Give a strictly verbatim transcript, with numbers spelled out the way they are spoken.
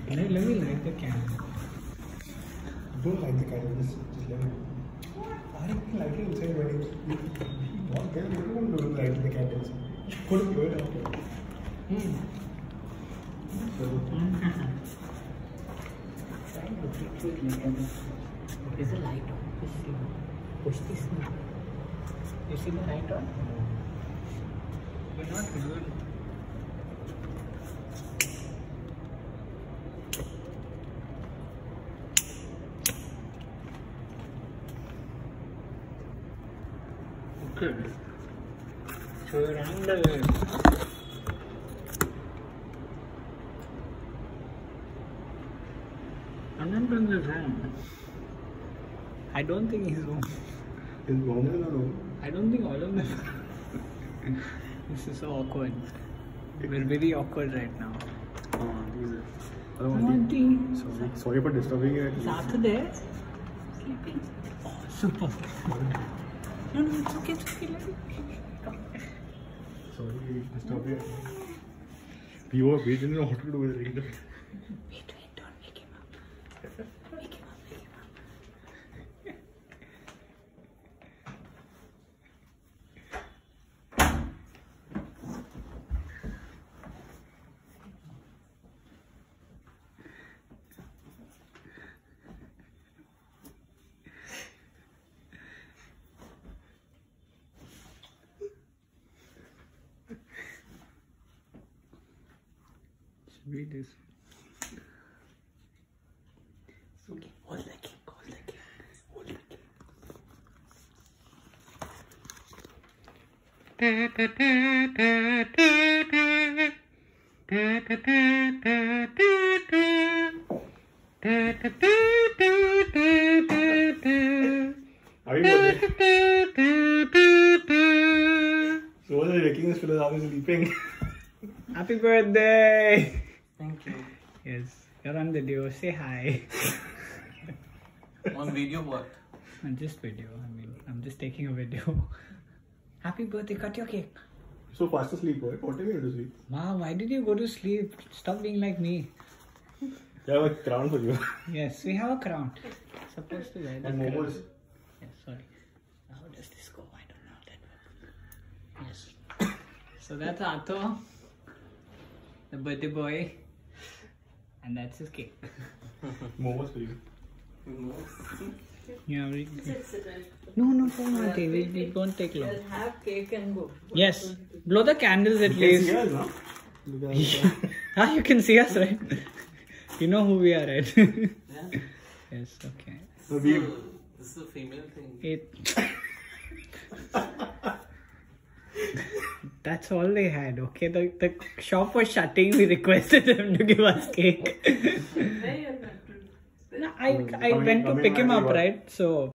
Let, let me light the candle. Don't light the candle, just, just let it. I can light it inside when it's not there. You don't want to light the candles. You could blow it out. Hmm. So, Is the light on? Push this now. You see the light on? We're not good. Okay. So we're running the I'm not doing this wrong. I don't think he's wrong. is Mohammed or no? I don't think all of them. This is so awkward. We're very awkward right now. Oh, Jesus. Hello, Auntie. Auntie. Sorry, sorry for disturbing you. Is Arthur there? Sleeping. Oh, super. No, no, it's okay, it's okay. Let me. Sorry to disturb you. We were we didn't know what to do with it. Wait, wait, don't wake him up. Wake him up, wake him up. Read this. Okay, hold the cake, hold the cake, hold the cake. Are you okay? So what are you making this fellow are sleeping? Happy birthday! Thank you. Yes, you're on video. Say hi. On video what? On just video. I mean, I'm just taking a video. Happy birthday! Cut your cake. So fast asleep, right? What time are you to sleep? Wow, why did you go to sleep? Stop being like me. I have a crown for you. Yes, we have a crown. Supposed to wear the And crown. momos. Yes, sorry. How does this go? I don't know that one. Yes. So that's Arthur, the birthday boy, and that's his cake. Momos for you. Yeah, we, Sit, sit, right. no, no, no, Auntie. We, we won't take long. We'll have cake and go. Yes, blow the candles at You least. can see us, huh? Ah, you can see us, right? You know who we are, right? Yeah. Yes, okay. So we, This is a female thing. It. That's all they had, okay? The, the shop was shutting. We requested them to give us cake. Where you are going to? No, I, I went to pick him up, right? So.